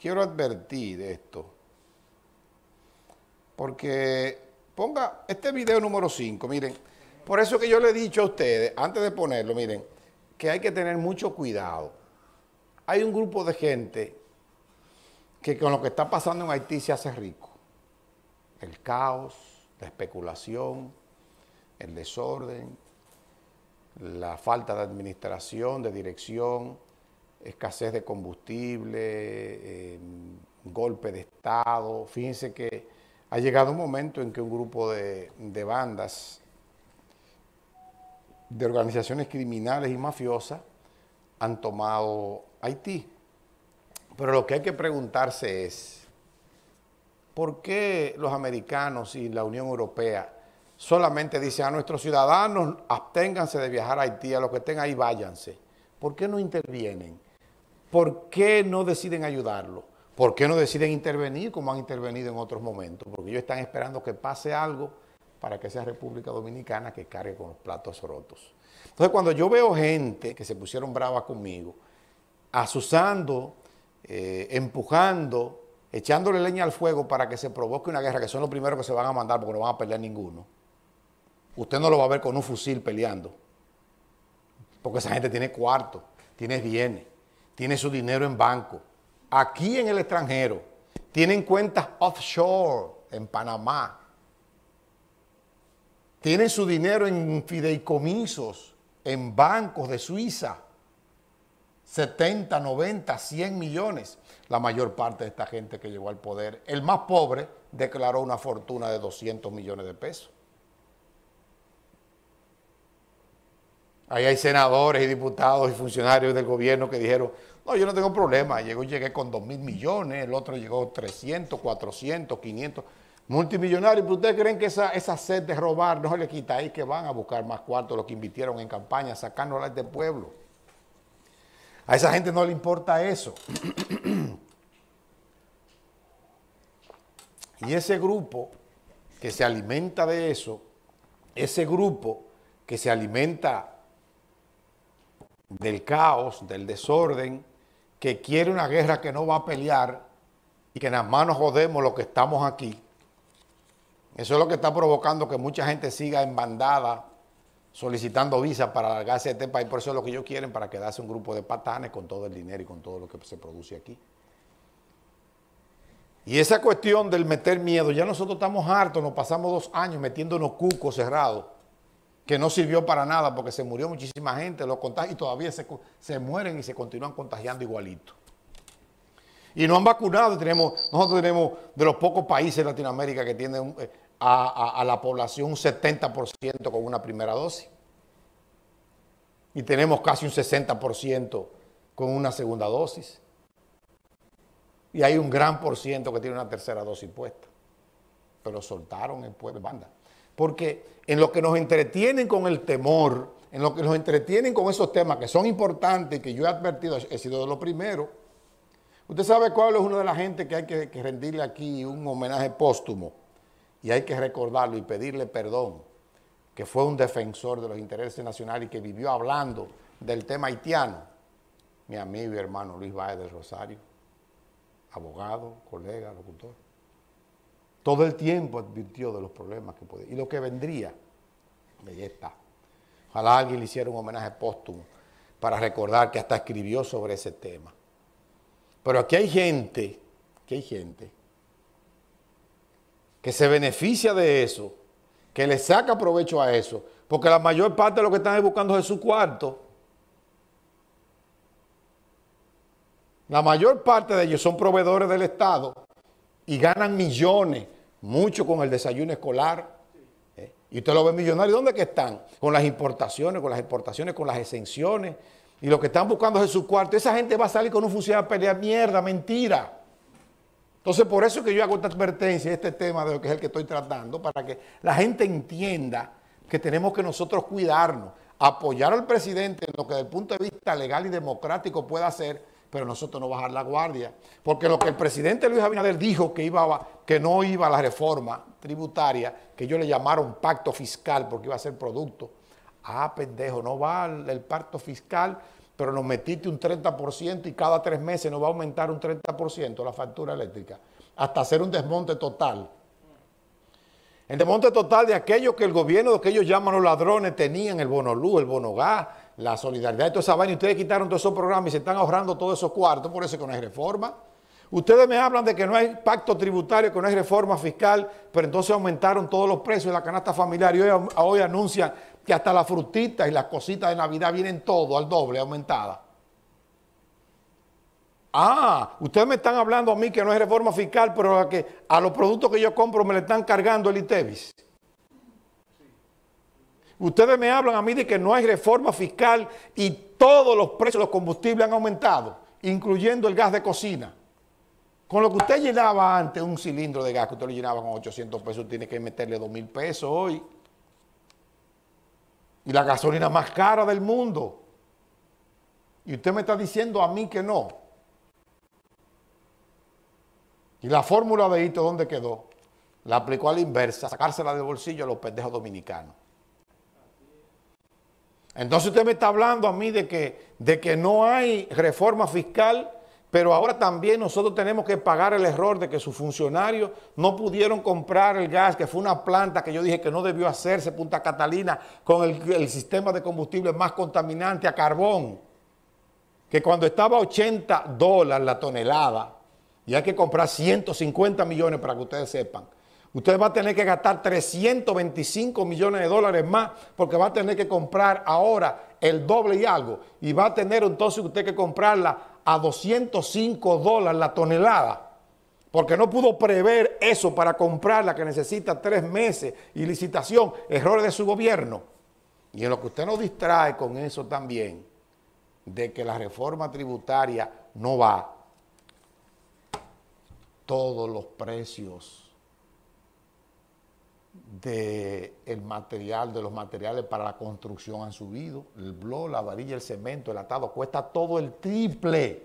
quiero advertir esto, porque ponga este video número 5, miren, por eso que yo le he dicho a ustedes, antes de ponerlo, miren, que hay que tener mucho cuidado. Hay un grupo de gente que con lo que está pasando en Haití se hace rico. El caos, la especulación, el desorden, la falta de administración, de dirección, escasez de combustible, golpe de Estado. Fíjense que ha llegado un momento en que un grupo de bandas, de organizaciones criminales y mafiosas han tomado Haití. Pero lo que hay que preguntarse es, ¿por qué los americanos y la Unión Europea solamente dicen a nuestros ciudadanos absténganse de viajar a Haití, a los que estén ahí váyanse? ¿Por qué no intervienen? ¿Por qué no deciden ayudarlo? ¿Por qué no deciden intervenir como han intervenido en otros momentos? Porque ellos están esperando que pase algo para que sea República Dominicana que cargue con los platos rotos. Entonces, cuando yo veo gente que se pusieron bravas conmigo, asusando, empujando, echándole leña al fuego para que se provoque una guerra, que son los primeros que se van a mandar porque no van a pelear ninguno. Usted no lo va a ver con un fusil peleando, porque esa gente tiene cuarto, tiene bienes, tiene su dinero en banco. Aquí en el extranjero, tienen cuentas offshore en Panamá, tienen su dinero en fideicomisos, en bancos de Suiza, 70, 90, 100 millones. La mayor parte de esta gente que llegó al poder, el más pobre, declaró una fortuna de 200 millones de pesos. Ahí hay senadores y diputados y funcionarios del gobierno que dijeron, no, yo no tengo problema, llegué con 2.000 millones, el otro llegó 300, 400, 500, multimillonarios. ¿Pero ustedes creen que esa sed de robar no se le quita ahí, que van a buscar más cuartos los que invirtieron en campaña, sacándolas del pueblo? A esa gente no le importa eso. Y ese grupo que se alimenta de eso, ese grupo que se alimenta del caos, del desorden, que quiere una guerra que no va a pelear y que nada más nos jodemos los que estamos aquí. Eso es lo que está provocando que mucha gente siga en bandada solicitando visas para largarse de este país. Por eso es lo que ellos quieren, para quedarse un grupo de patanes con todo el dinero y con todo lo que se produce aquí. Y esa cuestión del meter miedo, ya nosotros estamos hartos, nos pasamos 2 años metiéndonos cucos cerrados, que no sirvió para nada porque se murió muchísima gente, los contagios, y todavía se mueren y se continúan contagiando igualito. Y no han vacunado, nosotros tenemos de los pocos países de Latinoamérica que tienen a la población un 70% con una primera dosis. Y tenemos casi un 60% con una segunda dosis. Y hay un gran por ciento que tiene una tercera dosis puesta. Pero soltaron el pueblo, banda. Porque en lo que nos entretienen con el temor, en lo que nos entretienen con esos temas que son importantes y que yo he advertido, he sido de los primeros. Usted sabe cuál es una de las gente que hay que rendirle aquí un homenaje póstumo y hay que recordarlo y pedirle perdón, que fue un defensor de los intereses nacionales y que vivió hablando del tema haitiano. Mi amigo y hermano Luis Báez del Rosario, abogado, colega, locutor. Todo el tiempo advirtió de los problemas que podía y lo que vendría. Ahí está. Ojalá alguien le hiciera un homenaje póstumo para recordar que hasta escribió sobre ese tema. Pero aquí hay gente que se beneficia de eso, que le saca provecho a eso, porque la mayor parte de lo que están buscando es su cuarto. La mayor parte de ellos son proveedores del Estado y ganan millones, mucho con el desayuno escolar. Y usted lo ve millonario, ¿dónde que están? Con las importaciones, con las exportaciones, con las exenciones. Y lo que están buscando es su cuarto. Esa gente va a salir con un funcionario a pelear mierda, mentira. Entonces, por eso que yo hago esta advertencia, este tema de lo que es el que estoy tratando, para que la gente entienda que tenemos que nosotros cuidarnos, apoyar al presidente en lo que desde el punto de vista legal y democrático pueda hacer, pero nosotros no bajar la guardia. Porque lo que el presidente Luis Abinader dijo que no iba a la reforma tributaria, que ellos le llamaron pacto fiscal porque iba a ser producto. Ah, pendejo, no va el pacto fiscal pero nos metiste un 30% y cada 3 meses nos va a aumentar un 30% la factura eléctrica, hasta hacer un desmonte total. El desmonte total de aquello que el gobierno, de que ellos llaman los ladrones, tenían el bono luz, el bono gas, la solidaridad y toda esa vaina, y ustedes quitaron todos esos programas y se están ahorrando todos esos cuartos, por eso es que no hay reforma. Ustedes me hablan de que no hay pacto tributario, que no hay reforma fiscal, pero entonces aumentaron todos los precios de la canasta familiar y hoy anuncian que hasta las frutitas y las cositas de Navidad vienen todo al doble, aumentada. Ah, ustedes me están hablando a mí que no hay reforma fiscal, pero a los productos que yo compro me le están cargando el ITEVIS. Ustedes me hablan a mí de que no hay reforma fiscal y todos los precios de los combustibles han aumentado, incluyendo el gas de cocina. Con lo que usted llenaba antes un cilindro de gas, que usted lo llenaba con 800 pesos, tiene que meterle 2.000 pesos hoy. Y la gasolina más cara del mundo. Y usted me está diciendo a mí que no. ¿Y la fórmula de Hito dónde quedó? La aplicó a la inversa, sacársela del bolsillo a los pendejos dominicanos. Entonces usted me está hablando a mí de que no hay reforma fiscal, pero ahora también nosotros tenemos que pagar el error de que sus funcionarios no pudieron comprar el gas, que fue una planta que yo dije que no debió hacerse, Punta Catalina, con el sistema de combustible más contaminante a carbón, que cuando estaba a $80 la tonelada, y hay que comprar 150 millones para que ustedes sepan, usted va a tener que gastar 325 millones de dólares más porque va a tener que comprar ahora el doble y algo, y va a tener entonces usted que comprarla a $205 la tonelada, porque no pudo prever eso para comprarla, que necesita 3 meses y licitación, errores de su gobierno. Y en lo que usted nos distrae con eso también, de que la reforma tributaria no va, todos los precios del material, de los materiales para la construcción han subido. El bloc, la varilla, el cemento, el atado, cuesta todo el triple.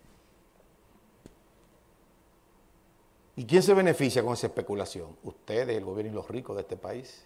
¿Y quién se beneficia con esa especulación? Ustedes, el gobierno y los ricos de este país.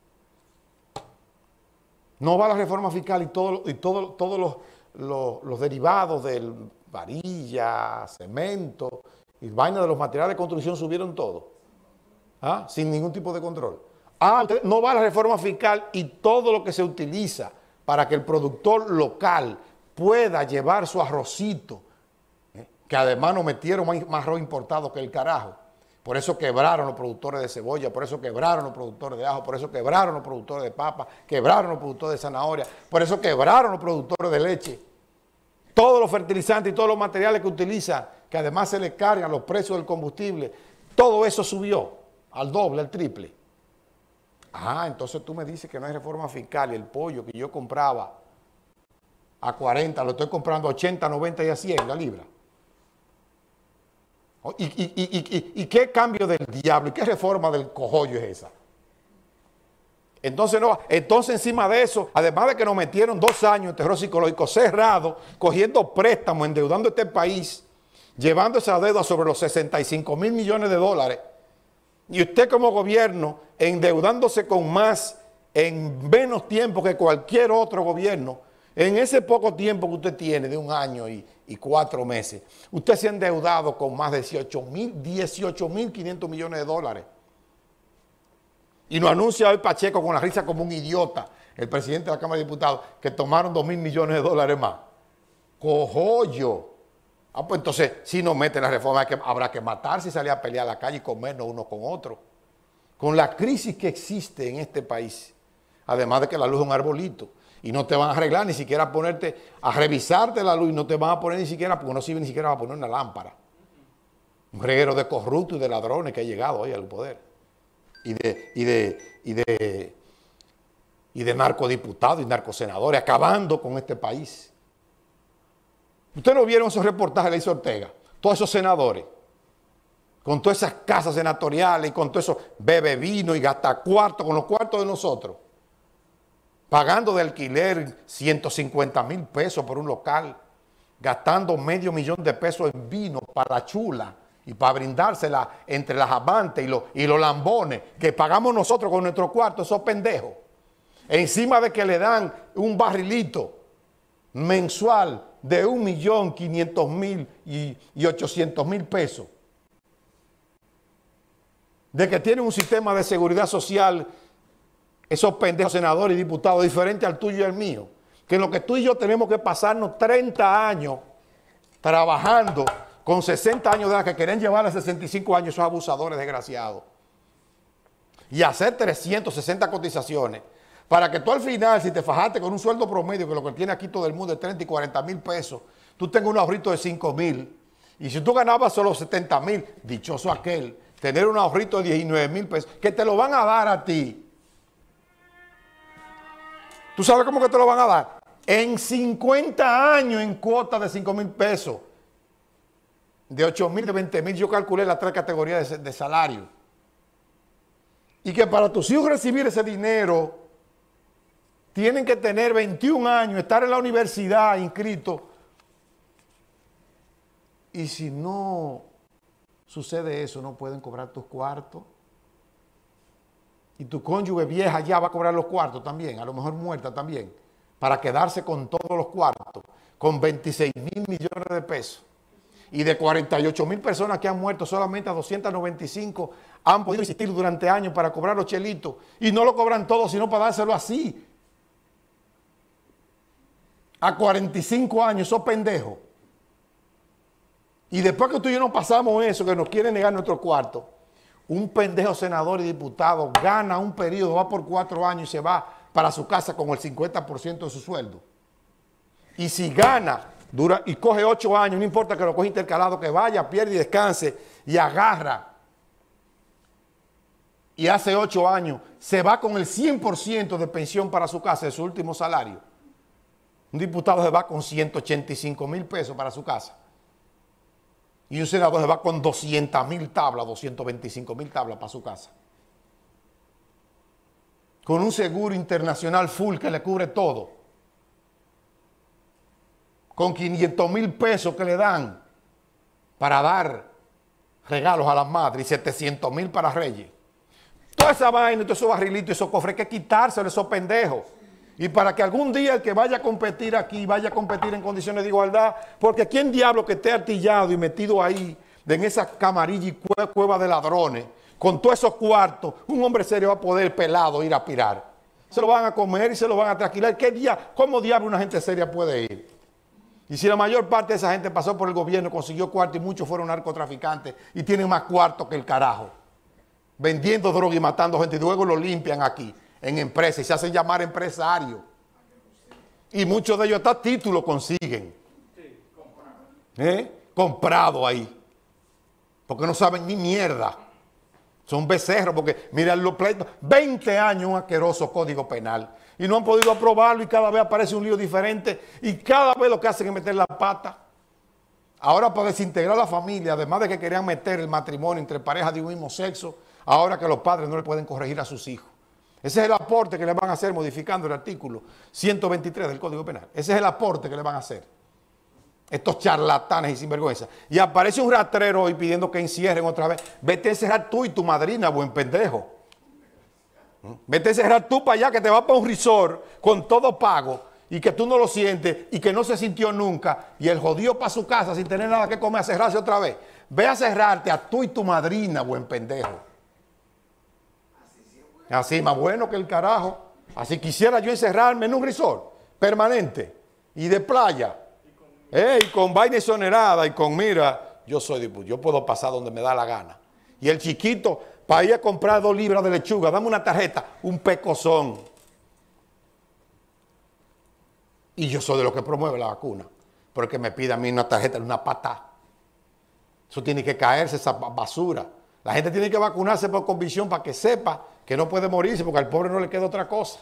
No va la reforma fiscal y todos los derivados del varilla, cemento y vaina de los materiales de construcción subieron todo. ¿Ah? Sin ningún tipo de control. No va la reforma fiscal y todo lo que se utiliza para que el productor local pueda llevar su arrocito, que además nos metieron más arroz importado que el carajo. Por eso quebraron los productores de cebolla, por eso quebraron los productores de ajo, por eso quebraron los productores de papa, quebraron los productores de zanahoria, por eso quebraron los productores de leche. Todos los fertilizantes y todos los materiales que utilizan, que además se les cargan los precios del combustible, todo eso subió al doble, al triple. Entonces tú me dices que no hay reforma fiscal y el pollo que yo compraba a 40, lo estoy comprando a 80, 90 y a 100 la libra. ¿Y qué cambio del diablo y qué reforma del cojollo es esa? Entonces encima de eso, además de que nos metieron 2 años en terror psicológico cerrado, cogiendo préstamos, endeudando este país, llevando esa deuda sobre los 65.000 millones de dólares, y usted como gobierno endeudándose con más en menos tiempo que cualquier otro gobierno, en ese poco tiempo que usted tiene de 1 año y 4 meses, usted se ha endeudado con más de 18.500 millones de dólares. Y nos anuncia hoy Pacheco con la risa como un idiota, el presidente de la Cámara de Diputados, que tomaron 2.000 millones de dólares más. ¡Cojollo! Pues entonces, si no meten la reforma, habrá que matarse y salir a pelear a la calle y comernos uno con otro. Con la crisis que existe en este país, además de que la luz es un arbolito, y no te van a arreglar ni siquiera a ponerte, a revisarte la luz, y no te van a poner ni siquiera, porque no sirve ni siquiera a poner una lámpara. Un reguero de corruptos y de ladrones que ha llegado hoy al poder. Y de narcodiputados y narcosenadores, acabando con este país. ¿Ustedes no vieron esos reportajes que le hizo Ortega? Todos esos senadores, con todas esas casas senatoriales y con todo eso, bebe vino y gasta cuartos, con los cuartos de nosotros, pagando de alquiler 150.000 pesos por un local, gastando $500,000 de pesos en vino para la chula y para brindársela entre las amantes y los lambones que pagamos nosotros con nuestro cuarto, esos pendejos. Encima de que le dan un barrilito, mensual de 1.500.000 y 800.000 pesos. De que tienen un sistema de seguridad social, esos pendejos senadores y diputados, diferente al tuyo y al mío. Que en lo que tú y yo tenemos que pasarnos 30 años trabajando con 60 años de edad, que quieren llevar a 65 años esos abusadores desgraciados. Y hacer 360 cotizaciones. Para que tú al final, si te fajaste con un sueldo promedio, que lo que tiene aquí todo el mundo es 30 y 40.000 pesos, tú tengas un ahorrito de 5.000. Y si tú ganabas solo 70.000, dichoso aquel, tener un ahorrito de 19.000 pesos, que te lo van a dar a ti. ¿Tú sabes cómo que te lo van a dar? En 50 años en cuota de 5.000 pesos. De 8.000, de 20.000, yo calculé las 3 categorías de salario. Y que para tus hijos recibir ese dinero, tienen que tener 21 años, estar en la universidad inscrito. Y si no sucede eso, no pueden cobrar tus cuartos. Y tu cónyuge vieja ya va a cobrar los cuartos también, a lo mejor muerta también, para quedarse con todos los cuartos, con 26.000 millones de pesos. Y de 48.000 personas que han muerto, solamente a 295 han podido insistir durante años para cobrar los chelitos. Y no lo cobran todos, sino para dárselo así. A 45 años, esos pendejos. Y después que tú y yo nos pasamos eso, que nos quieren negar nuestro cuarto, un pendejo senador y diputado gana un periodo, va por 4 años y se va para su casa con el 50% de su sueldo. Y si gana, dura y coge 8 años, no importa que lo coge intercalado, que vaya, pierde y descanse y agarra. Y hace 8 años, se va con el 100% de pensión para su casa, de su último salario. Un diputado se va con 185.000 pesos para su casa. Y un senador se va con 200.000 tablas, 225.000 tablas para su casa. Con un seguro internacional full que le cubre todo. Con 500.000 pesos que le dan para dar regalos a las madres y 700.000 para Reyes. Toda esa vaina, todos esos barrilitos y esos cofres, hay que quitárselo a esos pendejos. Y para que algún día el que vaya a competir aquí, vaya a competir en condiciones de igualdad, porque ¿quién diablo que esté artillado y metido ahí, en esa camarilla y cueva de ladrones, con todos esos cuartos, un hombre serio va a poder pelado ir a aspirar? Se lo van a comer y se lo van a tranquilar. ¿Cómo diablo una gente seria puede ir? Y si la mayor parte de esa gente pasó por el gobierno, consiguió cuarto y muchos fueron narcotraficantes y tienen más cuarto que el carajo, vendiendo droga y matando gente, y luego lo limpian aquí en empresas y se hacen llamar empresarios. Y muchos de ellos hasta títulos consiguen. Comprado ahí. Porque no saben ni mierda. Son becerros, porque miren los pleitos. 20 años un asqueroso código penal. Y no han podido aprobarlo y cada vez aparece un lío diferente. Y cada vez lo que hacen es meter la pata. Ahora para desintegrar la familia, además de que querían meter el matrimonio entre parejas de un mismo sexo, ahora que los padres no le pueden corregir a sus hijos. Ese es el aporte que le van a hacer modificando el artículo 123 del Código Penal. Ese es el aporte que le van a hacer. Estos charlatanes y sinvergüenza. Y aparece un rastrero hoy pidiendo que encierren otra vez. Vete a encerrar tú y tu madrina, buen pendejo. Vete a encerrar tú para allá, que te vas para un resort con todo pago y que tú no lo sientes y que no se sintió nunca. Y el jodido para su casa sin tener nada que comer a cerrarse otra vez. Ve a cerrarte a tú y tu madrina, buen pendejo. Así más bueno que el carajo. Así quisiera yo encerrarme en un resort permanente y de playa. Y con vaina exonerada y con mira, yo soy diputado, yo puedo pasar donde me da la gana. Y el chiquito, para ir a comprar 2 libras de lechuga, dame una tarjeta, un pecozón. Y yo soy de los que promueve la vacuna. Porque me pide a mí una tarjeta, una pata. Eso tiene que caerse, esa basura. La gente tiene que vacunarse por convicción para que sepa que no puede morirse, porque al pobre no le queda otra cosa.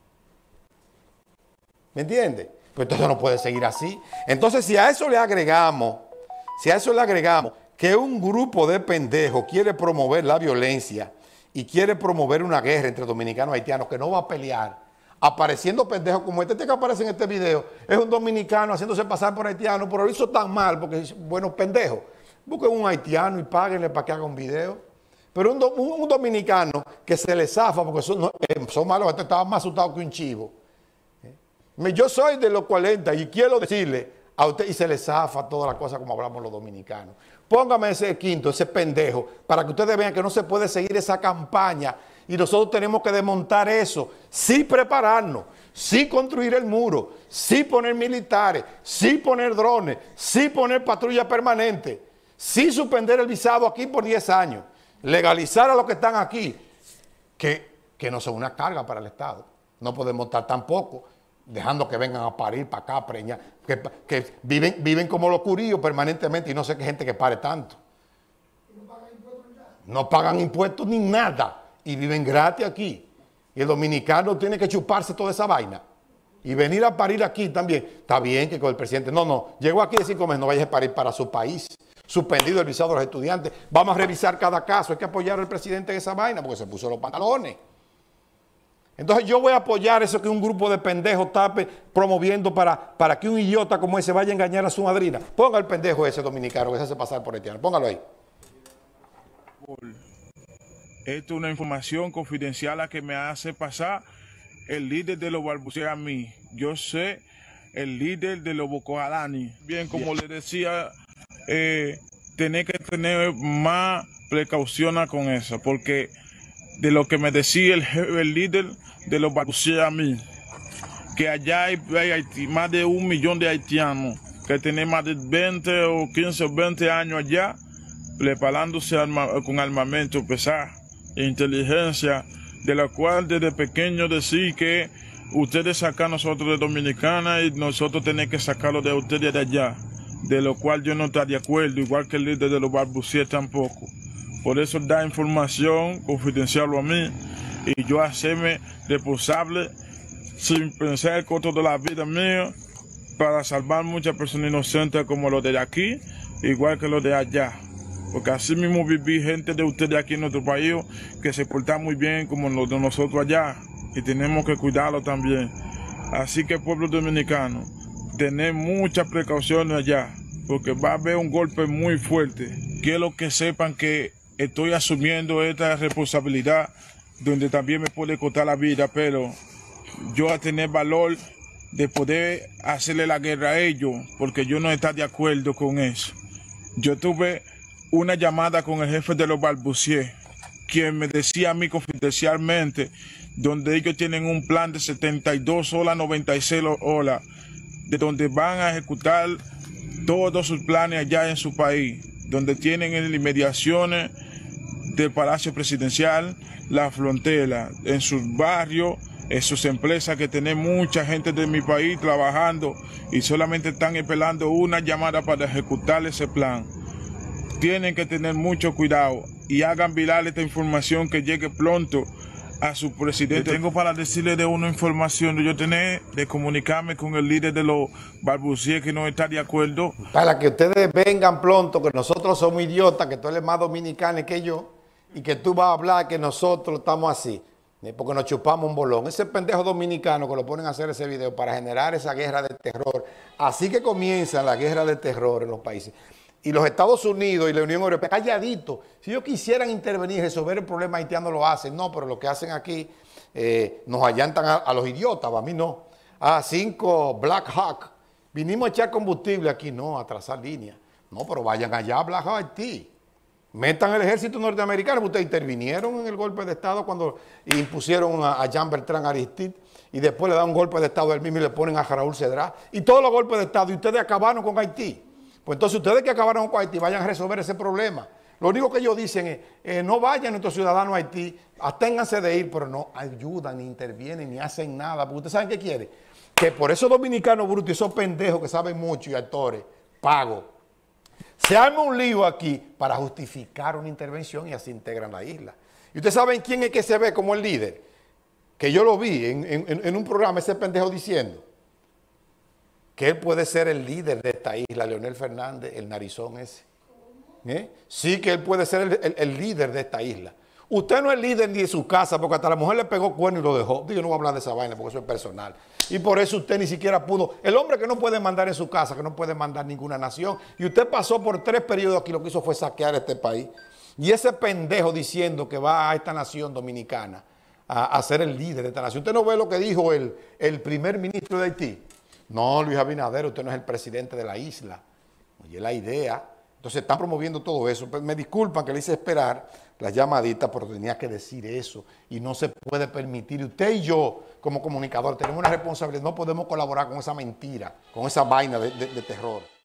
¿Me entiende? Pues entonces no puede seguir así. Entonces, si a eso le agregamos que un grupo de pendejos quiere promover la violencia y quiere promover una guerra entre dominicanos y haitianos que no va a pelear, apareciendo pendejos como este que aparece en este video, es un dominicano haciéndose pasar por haitiano, pero lo hizo tan mal porque es buenos pendejos. Busquen un haitiano y páguenle para que haga un video. Pero un dominicano que se le zafa porque son malos, este estaba más asustado que un chivo. Yo soy de los 40 y quiero decirle a usted, y se le zafa toda la cosa como hablamos los dominicanos. Póngame ese quinto, ese pendejo, para que ustedes vean que no se puede seguir esa campaña y nosotros tenemos que desmontar eso, sí prepararnos, sí construir el muro, sí poner militares, sí poner drones, sí poner patrulla permanente, sí suspender el visado aquí por 10 años, legalizar a los que están aquí, que no son una carga para el Estado. No podemos estar tampoco dejando que vengan a parir para acá, preñar, que viven como los curíos permanentemente y no sé qué gente que pare tanto. No pagan impuestos ni nada y viven gratis aquí. Y el dominicano tiene que chuparse toda esa vaina y venir a parir aquí también. Está bien que con el presidente, no, llegó aquí de 5 meses, no vayas a parir para su país. Suspendido el visado de los estudiantes. Vamos a revisar cada caso. Hay que apoyar al presidente en esa vaina porque se puso los pantalones. Entonces yo voy a apoyar eso que un grupo de pendejos tape promoviendo para que un idiota como ese vaya a engañar a su madrina. Ponga el pendejo ese dominicano que se hace pasar por haitiano. Póngalo ahí. Esto es una información confidencial a que me hace pasar el líder de los balbuceos a mí. Yo sé el líder de los Boko Haram. Bien, como le decía, tener que tener más precaución con eso, porque de lo que me decía el líder de los balbuceos a mí, que allá hay más de 1 millón de haitianos que tienen más de 20 o 15 o 20 años allá, preparándose con armamento pesado e inteligencia, de la cual desde pequeño decir que ustedes sacan a nosotros de Dominicana y nosotros tenemos que sacarlo de ustedes de allá, de lo cual yo no estoy de acuerdo, igual que el líder de los balbuceos tampoco. Por eso da información confidencial a mí y yo hacerme responsable sin pensar el costo de la vida mía para salvar muchas personas inocentes como los de aquí, igual que los de allá. Porque así mismo viví gente de ustedes aquí en nuestro país que se portan muy bien como los de nosotros allá y tenemos que cuidarlo también. Así que pueblo dominicano, tener muchas precauciones allá porque va a haber un golpe muy fuerte. Quiero que sepan que estoy asumiendo esta responsabilidad donde también me puede costar la vida, pero yo a tener valor de poder hacerle la guerra a ellos porque yo no estoy de acuerdo con eso. Yo tuve una llamada con el jefe de los balbuceos, quien me decía a mí confidencialmente, donde ellos tienen un plan de 72 horas, 96 horas, de donde van a ejecutar todos sus planes allá en su país, donde tienen inmediaciones del Palacio Presidencial, la frontera, en sus barrios, en sus empresas, que tienen mucha gente de mi país trabajando y solamente están esperando una llamada para ejecutar ese plan. Tienen que tener mucho cuidado y hagan viral esta información que llegue pronto a su presidente. Tengo para decirle de una información de yo tener, de comunicarme con el líder de los balbuceos que no está de acuerdo. Para que ustedes vengan pronto, que nosotros somos idiotas, que tú eres más dominicano que yo, y que tú vas a hablar que nosotros estamos así, porque nos chupamos un bolón. Ese pendejo dominicano que lo ponen a hacer ese video para generar esa guerra de terror. Así que comienza la guerra de terror en los países. Y los Estados Unidos y la Unión Europea, calladito. Si ellos quisieran intervenir y resolver el problema haitiano, lo hacen. No, pero lo que hacen aquí, nos allantan a los idiotas, a mí no. 5 Black Hawk. Vinimos a echar combustible aquí, no, a trazar líneas. No, pero vayan allá a Black Hawk, Haití. Metan el ejército norteamericano. Ustedes intervinieron en el golpe de Estado cuando impusieron a Jean Bertrand Aristide y después le dan un golpe de Estado él mismo y le ponen a Raúl Cedrá. Y todos los golpes de Estado. Y ustedes acabaron con Haití. Pues entonces ustedes que acabaron con Haití vayan a resolver ese problema. Lo único que ellos dicen es, no vayan nuestros ciudadanos a Haití, absténganse de ir, pero no ayudan, ni intervienen, ni hacen nada. Porque ustedes saben qué quiere. Que por esos dominicanos brutos y esos pendejos que saben mucho y actores, pago, se arma un lío aquí para justificar una intervención y así integran la isla. Y ustedes saben quién es que se ve como el líder. Que yo lo vi en un programa, ese pendejo diciendo que él puede ser el líder de esta isla, Leonel Fernández, el narizón ese. Sí, que él puede ser el líder de esta isla. Usted no es líder ni de su casa, porque hasta la mujer le pegó cuerno y lo dejó. Yo no voy a hablar de esa vaina porque eso es personal. Y por eso usted ni siquiera pudo. El hombre que no puede mandar en su casa, que no puede mandar ninguna nación. Y usted pasó por 3 periodos aquí, lo que hizo fue saquear este país. Y ese pendejo diciendo que va a esta nación dominicana a ser el líder de esta nación. ¿Usted no ve lo que dijo el primer ministro de Haití? No, Luis Abinader, usted no es el presidente de la isla. Oye, la idea. Entonces están promoviendo todo eso. Pues me disculpan que le hice esperar las llamaditas, pero tenía que decir eso. Y no se puede permitir. Usted y yo, como comunicador, tenemos una responsabilidad. No podemos colaborar con esa mentira, con esa vaina de terror.